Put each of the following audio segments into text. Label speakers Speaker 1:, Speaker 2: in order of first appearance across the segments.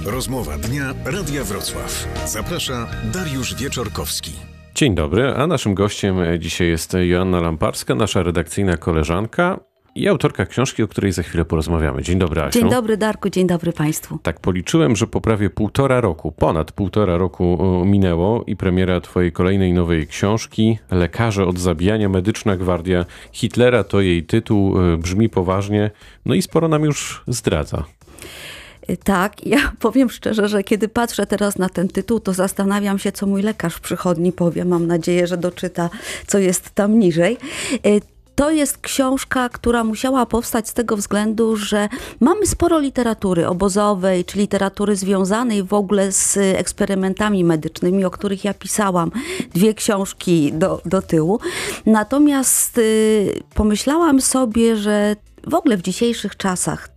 Speaker 1: Rozmowa dnia Radia Wrocław. Zaprasza Dariusz Wieczorkowski.
Speaker 2: Dzień dobry, a naszym gościem dzisiaj jest Joanna Lamparska, nasza redakcyjna koleżanka i autorka książki, o której za chwilę porozmawiamy. Dzień dobry, Asiu.
Speaker 3: Dzień dobry, Darku, dzień dobry Państwu.
Speaker 2: Tak policzyłem, że po prawie ponad półtora roku minęło i premiera twojej kolejnej nowej książki Lekarze od zabijania, medyczna gwardia Hitlera, to jej tytuł, brzmi poważnie, no i sporo nam już zdradza.
Speaker 3: Tak, ja powiem szczerze, że kiedy patrzę teraz na ten tytuł, to zastanawiam się, co mój lekarz w przychodni powie. Mam nadzieję, że doczyta, co jest tam niżej. To jest książka, która musiała powstać z tego względu, że mamy sporo literatury obozowej, czy literatury związanej w ogóle z eksperymentami medycznymi, o których ja pisałam 2 książki do tyłu. Natomiast pomyślałam sobie, że w ogóle w dzisiejszych czasach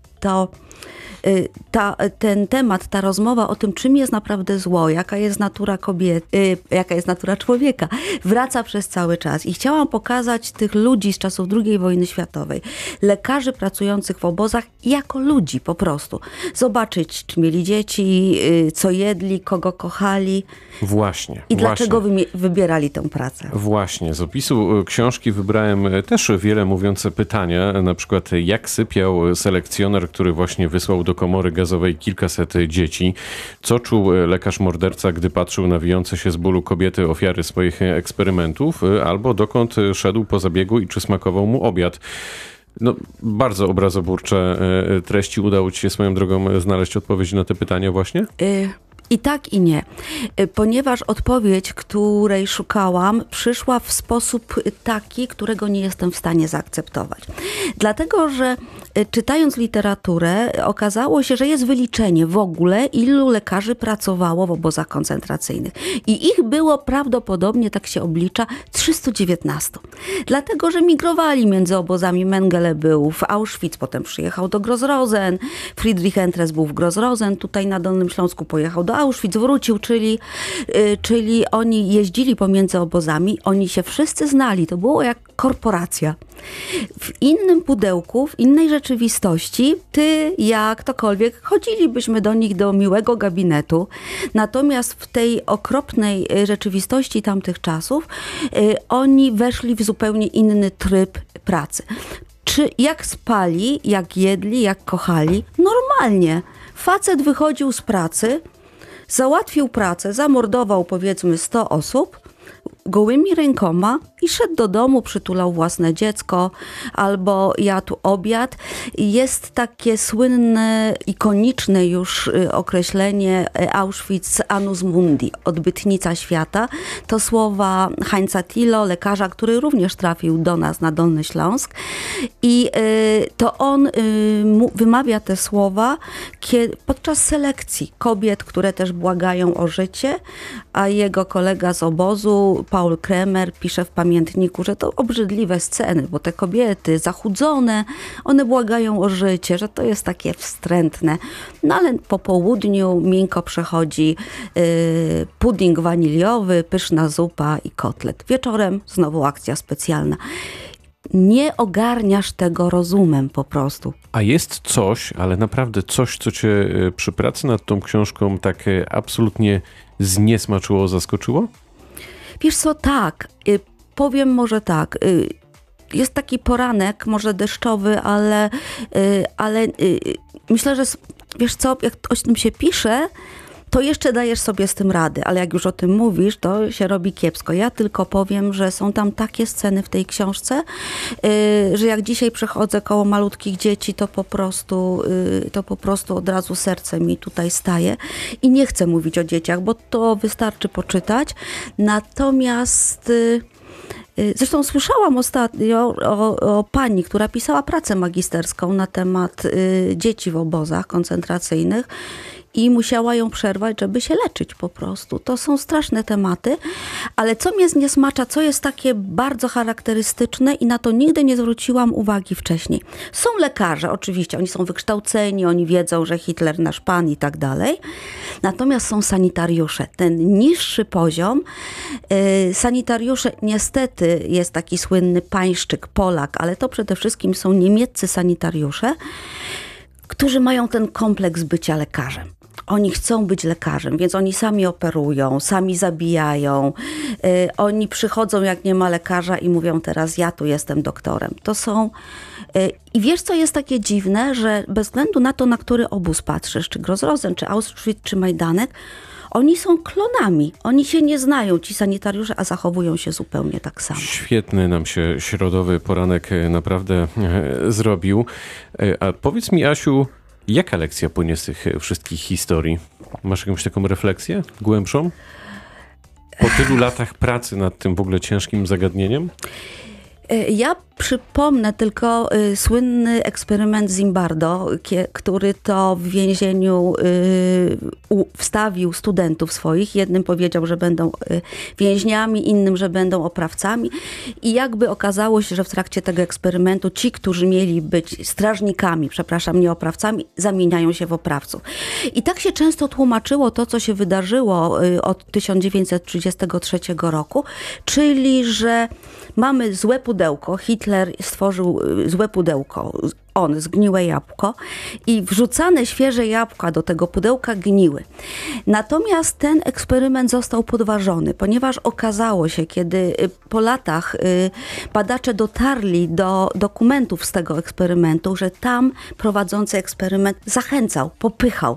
Speaker 3: ten temat, ta rozmowa o tym, czym jest naprawdę zło, jaka jest natura kobiety, jaka jest natura człowieka, wraca przez cały czas. I chciałam pokazać tych ludzi z czasów II wojny światowej, lekarzy pracujących w obozach, jako ludzi po prostu. Zobaczyć, czy mieli dzieci, co jedli, kogo kochali.
Speaker 2: Właśnie.
Speaker 3: I dlaczego wybierali tę pracę.
Speaker 2: Właśnie. Z opisu książki wybrałem też wiele mówiące pytania. Na przykład, jak sypiał selekcjoner, który właśnie wysłał do komory gazowej kilkaset dzieci? Co czuł lekarz morderca, gdy patrzył na wijące się z bólu kobiety, ofiary swoich eksperymentów? Albo dokąd szedł po zabiegu i czy smakował mu obiad? No, bardzo obrazoburcze treści. Udało ci się swoją drogą znaleźć odpowiedź na te pytania właśnie?
Speaker 3: I tak, i nie. Ponieważ odpowiedź, której szukałam, przyszła w sposób taki, którego nie jestem w stanie zaakceptować. Dlatego, że czytając literaturę, okazało się, że jest wyliczenie w ogóle, ilu lekarzy pracowało w obozach koncentracyjnych. I ich było prawdopodobnie, tak się oblicza, 319. Dlatego, że migrowali między obozami. Mengele był w Auschwitz, potem przyjechał do Gross-Rosen, Friedrich Endres był w Gross-Rosen, tutaj na Dolnym Śląsku pojechał do Auschwitz, wrócił, czyli oni jeździli pomiędzy obozami, oni się wszyscy znali, to było jak korporacja. W innym pudełku, w innej rzeczywistości, ty, ja, ktokolwiek, chodzilibyśmy do nich do miłego gabinetu, natomiast w tej okropnej rzeczywistości tamtych czasów oni weszli w zupełnie inny tryb pracy. Jak spali, jak jedli, jak kochali? Normalnie. Facet wychodził z pracy, załatwił pracę, zamordował powiedzmy 100 osób gołymi rękoma i szedł do domu, przytulał własne dziecko albo jadł obiad. Jest takie słynne, ikoniczne już określenie Auschwitz annus mundi, odbytnica świata. To słowa Heinza Tillo, lekarza, który również trafił do nas na Dolny Śląsk. I to on wymawia te słowa podczas selekcji kobiet, które też błagają o życie, a jego kolega z obozu, Paul Kremer, pisze w pamiętniku, że to obrzydliwe sceny, bo te kobiety zachudzone, one błagają o życie, że to jest takie wstrętne. No ale po południu miękko przechodzi pudding waniliowy, pyszna zupa i kotlet. Wieczorem znowu akcja specjalna. Nie ogarniasz tego rozumem po prostu.
Speaker 2: A jest coś, ale naprawdę coś, co cię przy pracy nad tą książką tak absolutnie zniesmaczyło, zaskoczyło?
Speaker 3: Wiesz co, tak. Powiem może tak. Jest taki poranek, może deszczowy, ale myślę, że wiesz co, jak o tym się pisze, to jeszcze dajesz sobie z tym rady, ale jak już o tym mówisz, to się robi kiepsko. Ja tylko powiem, że są tam takie sceny w tej książce, że jak dzisiaj przechodzę koło malutkich dzieci, to po prostu od razu serce mi tutaj staje. I nie chcę mówić o dzieciach, bo to wystarczy poczytać. Natomiast zresztą słyszałam ostatnio o pani, która pisała pracę magisterską na temat dzieci w obozach koncentracyjnych i musiała ją przerwać, żeby się leczyć po prostu. To są straszne tematy, ale co mnie zniesmacza, co jest takie bardzo charakterystyczne i na to nigdy nie zwróciłam uwagi wcześniej. Są lekarze, oczywiście, oni są wykształceni, oni wiedzą, że Hitler nasz pan i tak dalej. Natomiast są sanitariusze. Ten niższy poziom, sanitariusze, niestety jest taki słynny pańszczyk, Polak, ale to przede wszystkim są niemieccy sanitariusze, którzy mają ten kompleks bycia lekarzem. Oni chcą być lekarzem, więc oni sami operują, sami zabijają. Oni przychodzą, jak nie ma lekarza i mówią teraz, ja tu jestem doktorem. To są... I wiesz, co jest takie dziwne, że bez względu na to, na który obóz patrzysz, czy Gross-Rosen, czy Auschwitz, czy Majdanek, oni są klonami. Oni się nie znają, ci sanitariusze, a zachowują się zupełnie tak samo.
Speaker 2: Świetny nam się środowy poranek naprawdę zrobił. A powiedz mi, Asiu, jaka lekcja płynie z tych wszystkich historii? Masz jakąś taką refleksję głębszą? Po tylu latach pracy nad tym w ogóle ciężkim zagadnieniem?
Speaker 3: Ja przypomnę tylko słynny eksperyment Zimbardo, który to w więzieniu wstawił studentów swoich. Jednym powiedział, że będą więźniami, innym, że będą oprawcami. I jakby okazało się, że w trakcie tego eksperymentu ci, którzy mieli być strażnikami, przepraszam, nie oprawcami, zamieniają się w oprawców. I tak się często tłumaczyło to, co się wydarzyło od 1933 roku, czyli, że mamy złe pudełko, Hitler stworzył złe pudełko, zgniłe jabłko i wrzucane świeże jabłka do tego pudełka gniły. Natomiast ten eksperyment został podważony, ponieważ okazało się, kiedy po latach badacze dotarli do dokumentów z tego eksperymentu, że tam prowadzący eksperyment zachęcał, popychał,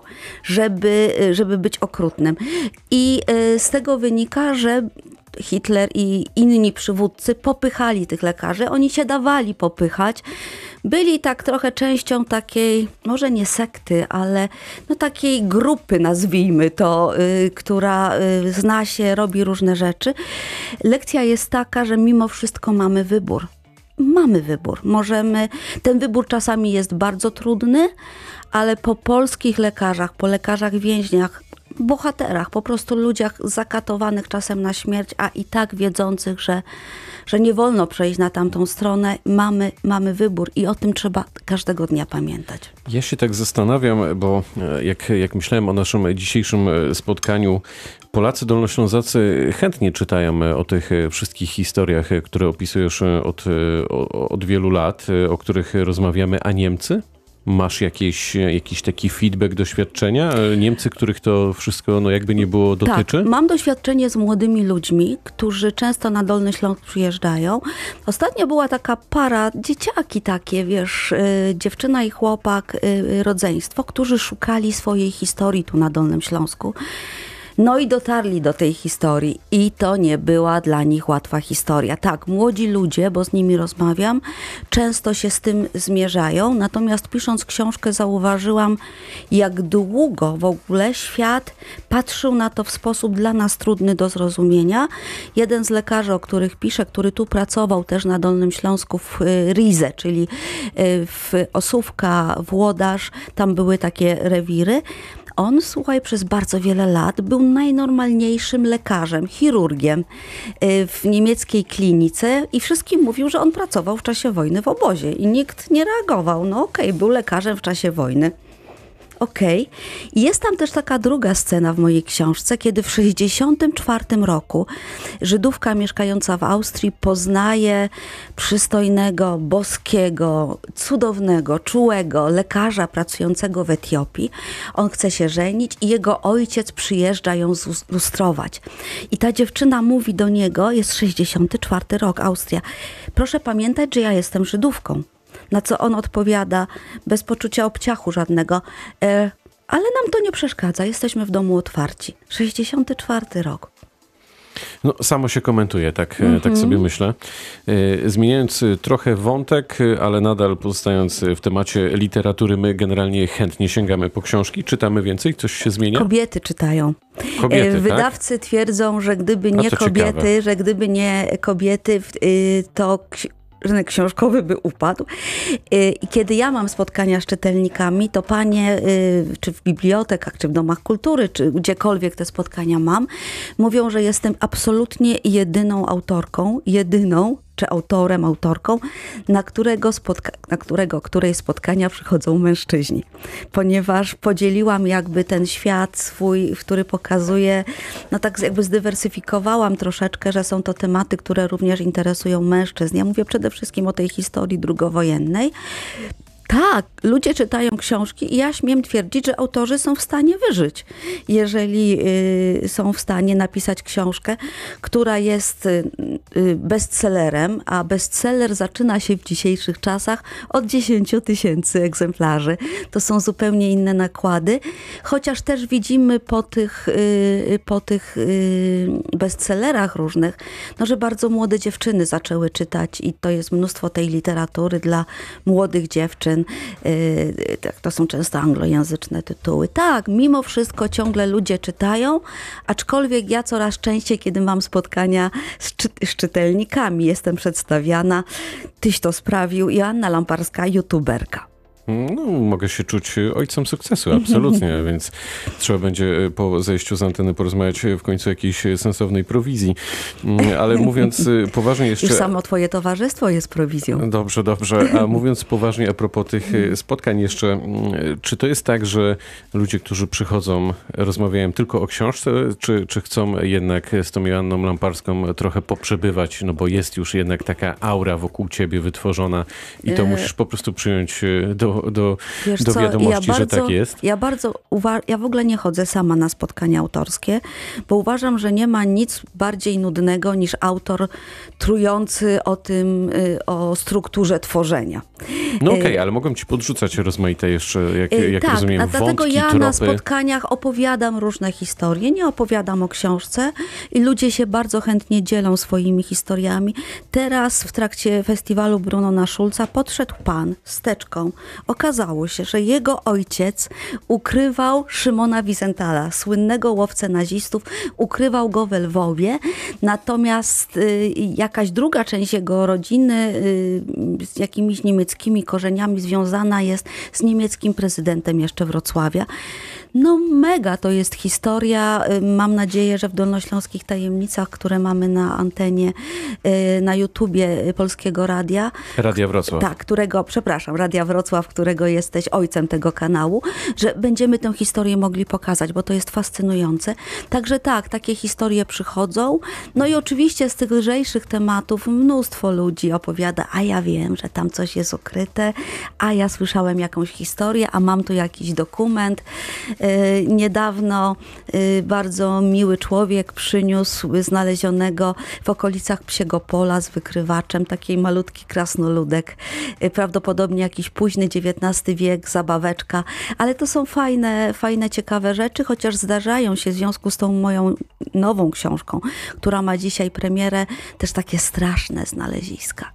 Speaker 3: żeby być okrutnym. I z tego wynika, że Hitler i inni przywódcy popychali tych lekarzy, oni się dawali popychać. Byli tak trochę częścią takiej, może nie sekty, ale no takiej grupy, nazwijmy to, która zna się, robi różne rzeczy. Lekcja jest taka, że mimo wszystko mamy wybór. Mamy wybór. Ten wybór czasami jest bardzo trudny, ale po polskich lekarzach, po lekarzach więźniach, bohaterach, po prostu ludziach zakatowanych czasem na śmierć, a i tak wiedzących, że nie wolno przejść na tamtą stronę, mamy wybór i o tym trzeba każdego dnia pamiętać.
Speaker 2: Ja się tak zastanawiam, bo jak myślałem o naszym dzisiejszym spotkaniu, Polacy dolnoślązacy chętnie czytają o tych wszystkich historiach, które opisujesz od wielu lat, o których rozmawiamy, a Niemcy? Masz jakiś taki feedback, doświadczenia? Niemcy, których to wszystko, no jakby nie było, dotyczy?
Speaker 3: Tak, mam doświadczenie z młodymi ludźmi, którzy często na Dolny Śląsk przyjeżdżają. Ostatnio była taka para, dzieciaki takie, wiesz, dziewczyna i chłopak, rodzeństwo, którzy szukali swojej historii tu na Dolnym Śląsku. No i dotarli do tej historii i to nie była dla nich łatwa historia. Tak, młodzi ludzie, bo z nimi rozmawiam, często się z tym zmierzają, natomiast pisząc książkę zauważyłam, jak długo w ogóle świat patrzył na to w sposób dla nas trudny do zrozumienia. Jeden z lekarzy, o których piszę, który tu pracował też na Dolnym Śląsku w Rize, czyli w Osówka, Włodarz, tam były takie rewiry. On, słuchaj, przez bardzo wiele lat był najnormalniejszym lekarzem, chirurgiem w niemieckiej klinice i wszystkim mówił, że on pracował w czasie wojny w obozie i nikt nie reagował. No okej, był lekarzem w czasie wojny. Okej. I jest tam też taka druga scena w mojej książce, kiedy w 1964 roku Żydówka mieszkająca w Austrii poznaje przystojnego, boskiego, cudownego, czułego lekarza pracującego w Etiopii. On chce się żenić i jego ojciec przyjeżdża ją lustrować. I ta dziewczyna mówi do niego, jest 1964 rok, Austria, proszę pamiętać, że ja jestem Żydówką. Na co on odpowiada, bez poczucia obciachu żadnego, ale nam to nie przeszkadza, jesteśmy w domu otwarci. 1964 rok.
Speaker 2: No, samo się komentuje, tak sobie myślę. Zmieniając trochę wątek, ale nadal pozostając w temacie literatury, my generalnie chętnie sięgamy po książki, czytamy więcej, coś się zmienia?
Speaker 3: Kobiety czytają. Wydawcy twierdzą, że gdyby nie kobiety, to rynek książkowy by upadł. I kiedy ja mam spotkania z czytelnikami, to panie, czy w bibliotekach, czy w domach kultury, czy gdziekolwiek te spotkania mam, mówią, że jestem absolutnie jedyną autorką, czy autorem, autorką, której spotkania przychodzą mężczyźni. Ponieważ podzieliłam jakby ten świat swój, który pokazuje, no tak jakby zdywersyfikowałam troszeczkę, że są to tematy, które również interesują mężczyzn. Ja mówię przede wszystkim o tej historii drugowojennej. Tak, ludzie czytają książki i ja śmiem twierdzić, że autorzy są w stanie wyżyć, jeżeli są w stanie napisać książkę, która jest bestsellerem, a bestseller zaczyna się w dzisiejszych czasach od 10 000 egzemplarzy. To są zupełnie inne nakłady, chociaż też widzimy po tych bestsellerach różnych, no, że bardzo młode dziewczyny zaczęły czytać i to jest mnóstwo tej literatury dla młodych dziewczyn. To są często anglojęzyczne tytuły. Tak, mimo wszystko ciągle ludzie czytają, aczkolwiek ja coraz częściej, kiedy mam spotkania z czytelnikami, jestem przedstawiana. Tyś to sprawił, Joanna Lamparska, youtuberka.
Speaker 2: No, mogę się czuć ojcem sukcesu, absolutnie, więc trzeba będzie po zejściu z anteny porozmawiać w końcu o jakiejś sensownej prowizji. Ale mówiąc poważnie jeszcze...
Speaker 3: Już samo twoje towarzystwo jest prowizją.
Speaker 2: Dobrze. A mówiąc poważnie a propos tych spotkań jeszcze, czy to jest tak, że ludzie, którzy przychodzą, rozmawiają tylko o książce, czy chcą jednak z tą Joanną Lamparską trochę poprzebywać, no bo jest już jednak taka aura wokół ciebie wytworzona i to musisz po prostu przyjąć do wiadomości, że tak jest?
Speaker 3: Ja w ogóle nie chodzę sama na spotkania autorskie, bo uważam, że nie ma nic bardziej nudnego niż autor trujący o strukturze tworzenia.
Speaker 2: No okej, ale mogłem ci podrzucać rozmaite jeszcze, jak
Speaker 3: tak,
Speaker 2: rozumiem, wątki,
Speaker 3: dlatego ja
Speaker 2: tropy.
Speaker 3: na spotkaniach opowiadam różne historie, nie opowiadam o książce i ludzie się bardzo chętnie dzielą swoimi historiami. Teraz w trakcie festiwalu Brunona Schulza podszedł pan z teczką. Okazało się, że jego ojciec ukrywał Szymona Wiesenthala, słynnego łowcę nazistów, ukrywał go we Lwowie, natomiast jakaś druga część jego rodziny z jakimiś niemieckimi korzeniami związana jest z niemieckim prezydentem jeszcze Wrocławia. No mega to jest historia. Mam nadzieję, że w Dolnośląskich Tajemnicach, które mamy na antenie, na YouTubie Polskiego Radia.
Speaker 2: Radia Wrocław.
Speaker 3: Tak, Radia Wrocław, którego jesteś ojcem tego kanału, że będziemy tę historię mogli pokazać, bo to jest fascynujące. Także tak, takie historie przychodzą. No i oczywiście z tych lżejszych tematów mnóstwo ludzi opowiada, a ja wiem, że tam coś jest ukryte, a ja słyszałem jakąś historię, a mam tu jakiś dokument. Niedawno bardzo miły człowiek przyniósł znalezionego w okolicach Psiego Pola z wykrywaczem taki malutki krasnoludek. Prawdopodobnie jakiś późny XIX wiek, zabaweczka. Ale to są fajne, ciekawe rzeczy, chociaż zdarzają się w związku z tą moją nową książką, która ma dzisiaj premierę, też takie straszne znaleziska.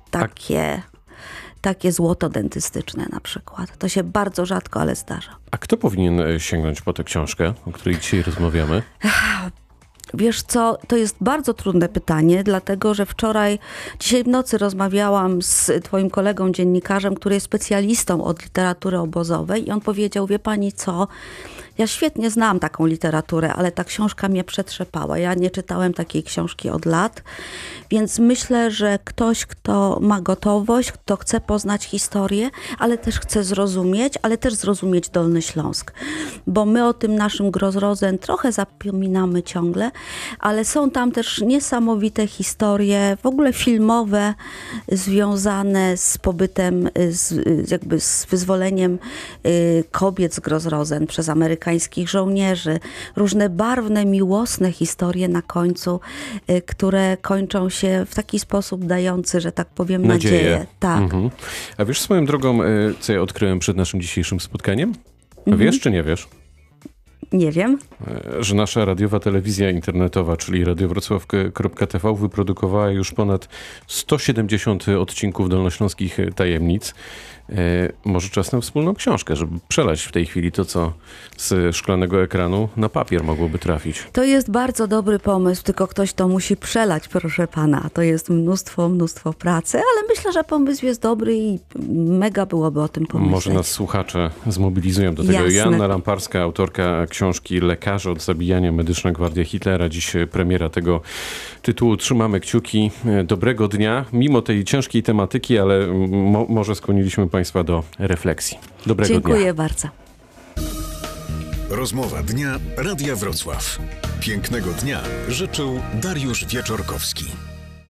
Speaker 3: Takie złoto dentystyczne na przykład. To się bardzo rzadko, ale zdarza.
Speaker 2: A kto powinien sięgnąć po tę książkę, o której dzisiaj rozmawiamy?
Speaker 3: Wiesz co, to jest bardzo trudne pytanie, dlatego że dzisiaj w nocy rozmawiałam z twoim kolegą dziennikarzem, który jest specjalistą od literatury obozowej i on powiedział, wie pani co, ja świetnie znam taką literaturę, ale ta książka mnie przetrzepała. Ja nie czytałem takiej książki od lat, więc myślę, że ktoś, kto ma gotowość, kto chce poznać historię, ale też chce zrozumieć Dolny Śląsk. Bo my o tym naszym Grossrosen trochę zapominamy ciągle, ale są tam też niesamowite historie, w ogóle filmowe, związane z pobytem, z wyzwoleniem kobiet z Grossrosen przez amerykańskich żołnierzy. Różne barwne, miłosne historie na końcu, które kończą się w taki sposób dający, że tak powiem, nadzieję. Tak.
Speaker 2: Mhm. A wiesz swoją drogą, co ja odkryłem przed naszym dzisiejszym spotkaniem? Wiesz czy nie wiesz?
Speaker 3: Nie wiem.
Speaker 2: Że nasza radiowa telewizja internetowa, czyli radiowrocław.tv wyprodukowała już ponad 170 odcinków Dolnośląskich Tajemnic. Może czas na wspólną książkę, żeby przelać w tej chwili to, co z szklanego ekranu na papier mogłoby trafić.
Speaker 3: To jest bardzo dobry pomysł, tylko ktoś to musi przelać, proszę pana. To jest mnóstwo pracy, ale myślę, że pomysł jest dobry i mega byłoby o tym pomyśleć.
Speaker 2: Może nas słuchacze zmobilizują do tego.
Speaker 3: Jasne.
Speaker 2: Joanna Lamparska, autorka książki Lekarze od zabijania, Medyczna Gwardia Hitlera. Dziś premiera tego tytułu. Trzymamy kciuki. Dobrego dnia. Mimo tej ciężkiej tematyki, ale może skłoniliśmy państwa do refleksji. Dobrego dnia.
Speaker 3: Dziękuję bardzo.
Speaker 1: Rozmowa dnia Radia Wrocław. Pięknego dnia życzył Dariusz Wieczorkowski.